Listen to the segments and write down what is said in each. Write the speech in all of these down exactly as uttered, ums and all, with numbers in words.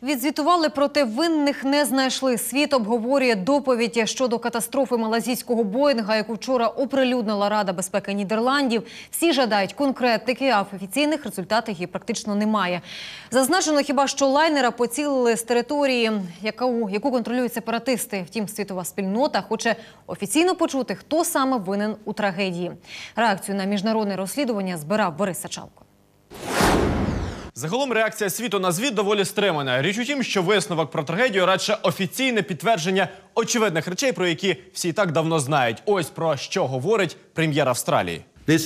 Відзвітували, проте винних не знайшли. Світ обговорює доповідь щодо катастрофи малазійського Боїнга, яку вчора оприлюднила Рада безпеки Нідерландів. Всі жадають конкретики, а офіційних результатів її практично немає. Зазначено хіба, що лайнера поцілили з території, яку, яку контролюють сепаратисти. Втім, світова спільнота хоче офіційно почути, хто саме винен у трагедії. Реакцію на міжнародне розслідування збирав Борис Сачалко. Загалом реакція світу на звіт доволі стримана. Річ у тім, що висновок про трагедію радше офіційне підтвердження очевидних речей, про які всі і так давно знають. Ось про що говорить прем'єр Австралії.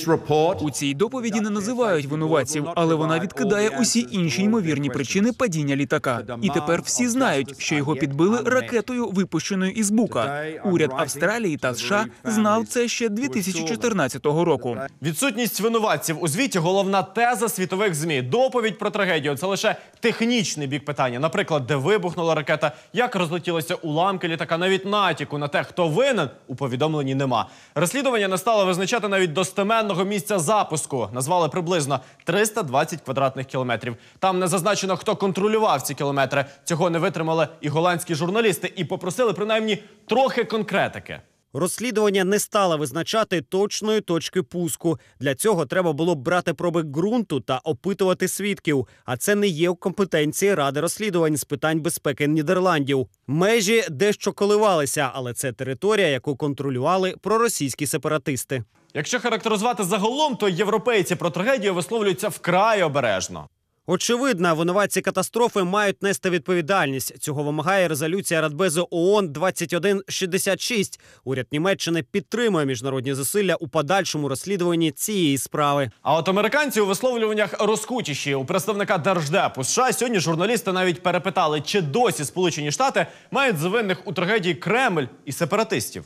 У цій доповіді не називають винуватців, але вона відкидає усі інші ймовірні причини падіння літака. І тепер всі знають, що його підбили ракетою, випущеною із Бука. Уряд Австралії та США знав це ще дві тисячі чотирнадцятого року. Відсутність винуватців у звіті – головна теза світових ЗМІ. Доповідь про трагедію – це лише технічний бік питання. Наприклад, де вибухнула ракета, як розлетілися уламки літака. Навіть натяку на те, хто винен, у повідомленні нема. Розслідування не стало визначати навіть достеменно місця запуску. Назвали приблизно триста двадцять квадратних кілометрів. Там не зазначено, хто контролював ці кілометри. Цього не витримали і голландські журналісти. І попросили принаймні трохи конкретики. Розслідування не стало визначати точної точки пуску. Для цього треба було б брати проби ґрунту та опитувати свідків. А це не є в компетенції Ради розслідувань з питань безпеки Нідерландів. Межі дещо коливалися, але це територія, яку контролювали проросійські сепаратисти. Якщо характеризувати загалом, то європейці про трагедію висловлюються вкрай обережно. Очевидно, винуватці катастрофи мають нести відповідальність. Цього вимагає резолюція Радбезу ООН двадцять один шістдесят шість. Уряд Німеччини підтримує міжнародні зусилля у подальшому розслідуванні цієї справи. А от американці у висловлюваннях розкутіші. У представника Держдепу США сьогодні журналісти навіть перепитали, чи досі Сполучені Штати мають за винних у трагедії Кремль і сепаратистів.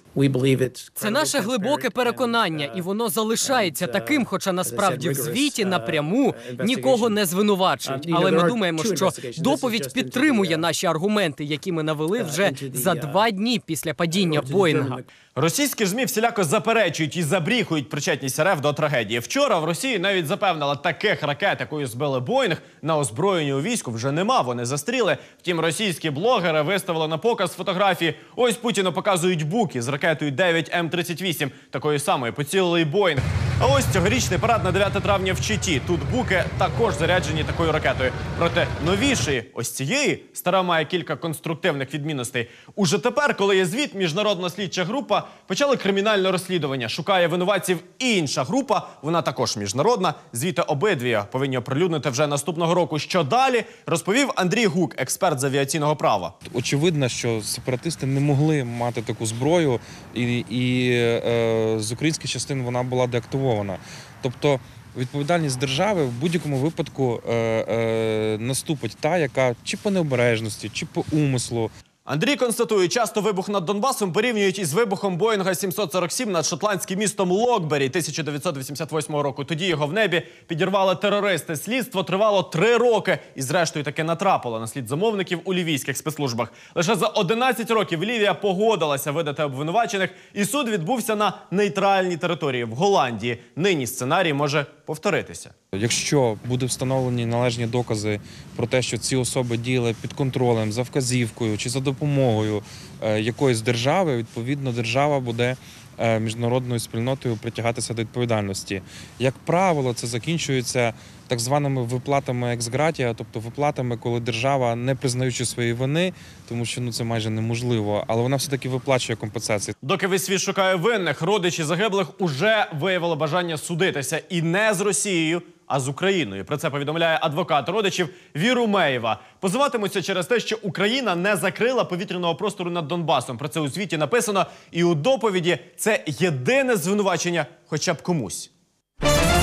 Це наше глибоке переконання, і воно залишається таким, хоча насправді в звіті напряму нікого не звинувачують. Але ми думаємо, що доповідь підтримує наші аргументи, які ми навели вже за два дні після падіння Боїнга. Російські ЗМІ всіляко заперечують і забріхують причетність РФ до трагедії. Вчора в Росії навіть запевнили, таких ракет, якою збили Боїнг, на озброєнні у війську вже нема, вони застріли. Втім, російські блогери виставили на показ фотографії. Ось Путіну показують буки з ракетою дев'ять М тридцять вісім. Такої самої поцілили і Боїнг. А ось цьогорічний парад на дев'яте травня в Читі. Тут буки також заряджені такою ракетою. Проте новішої, ось цієї, стара має кілька конструктивних відмінностей. Уже тепер, коли є звіт, міжнародна слідча група почали кримінальне розслідування. Шукає винуватців і інша група, вона також міжнародна. Звіти обидві повинні оприлюднити вже наступного року. Що далі, розповів Андрій Гук, експерт з авіаційного права. Очевидно, що сепаратисти не могли мати таку зброю, і, і е, з українських частин вона була деактивована. Тобто відповідальність держави в будь-якому випадку е, е, наступить та, яка чи по необережності, чи по умислу. Андрій констатує, часто вибух над Донбасом порівнюють із вибухом Боїнга сімсот сорок сім над шотландським містом Локбері тисяча дев'ятсот вісімдесят восьмого року. Тоді його в небі підірвали терористи. Слідство тривало три роки і зрештою таки натрапило на слід замовників у лівійських спецслужбах. Лише за одинадцять років Лівія погодилася видати обвинувачених, і суд відбувся на нейтральній території в Голландії. Нині сценарій може повторитися. Якщо будуть встановлені належні докази про те, що ці особи діяли під контролем, за вказівкою чи за допомогою е, якоїсь держави, відповідно, держава буде е, міжнародною спільнотою притягатися до відповідальності. Як правило, це закінчується так званими виплатами екс-гратія, тобто виплатами, коли держава, не признаючи своєї вини, тому що ну, це майже неможливо, але вона все-таки виплачує компенсації. Доки весь світ шукає винних, родичі загиблих уже виявили бажання судитися. І не з Росією, а з Україною. Про це повідомляє адвокат родичів Вірумеєва. Позиватимуться через те, що Україна не закрила повітряного простору над Донбасом. Про це у звіті написано. І у доповіді це єдине звинувачення хоча б комусь.